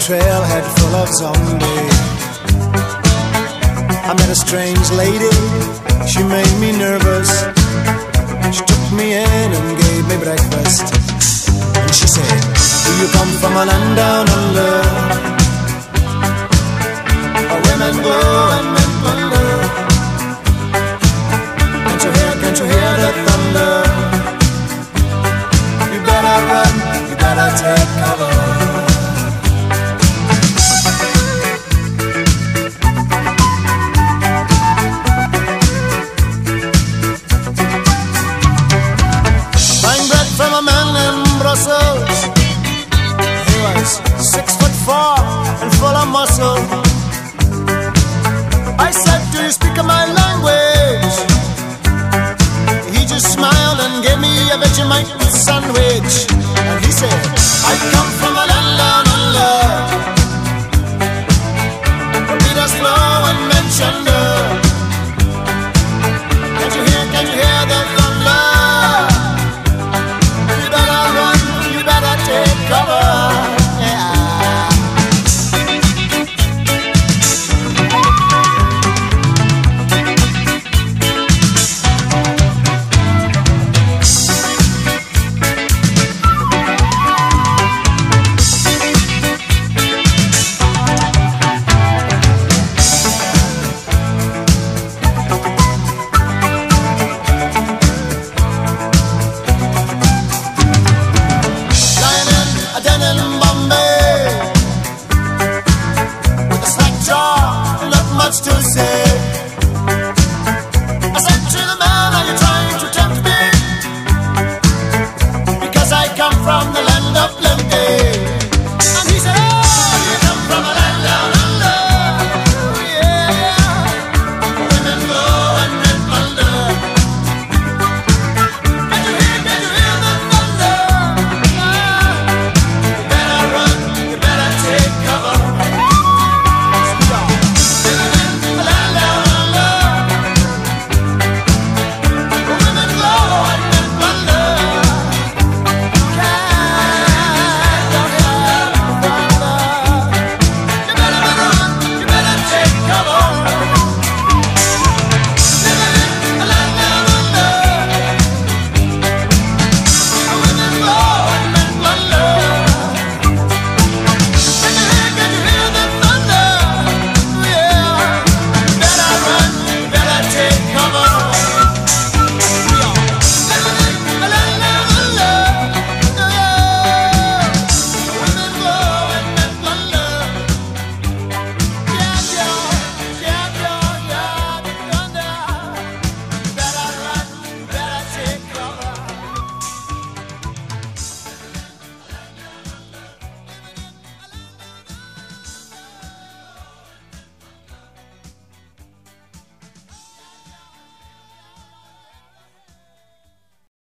trailhead full of zombies. I met a strange lady, she made me nervous. She took me in and gave me breakfast. And she said, do you come from a land down under, where women go and men wonder? Can't you hear the thunder? You better run, you better take cover. From a man in Brussels, he was 6'4" and full of muscle. I said, do you speak my language? He just smiled and gave me a Vegemite sandwich. And he said, I come from a land down under, where beaters flow and men chunder. Can't you hear the thunder? Take cover, yeah. Lying in a den in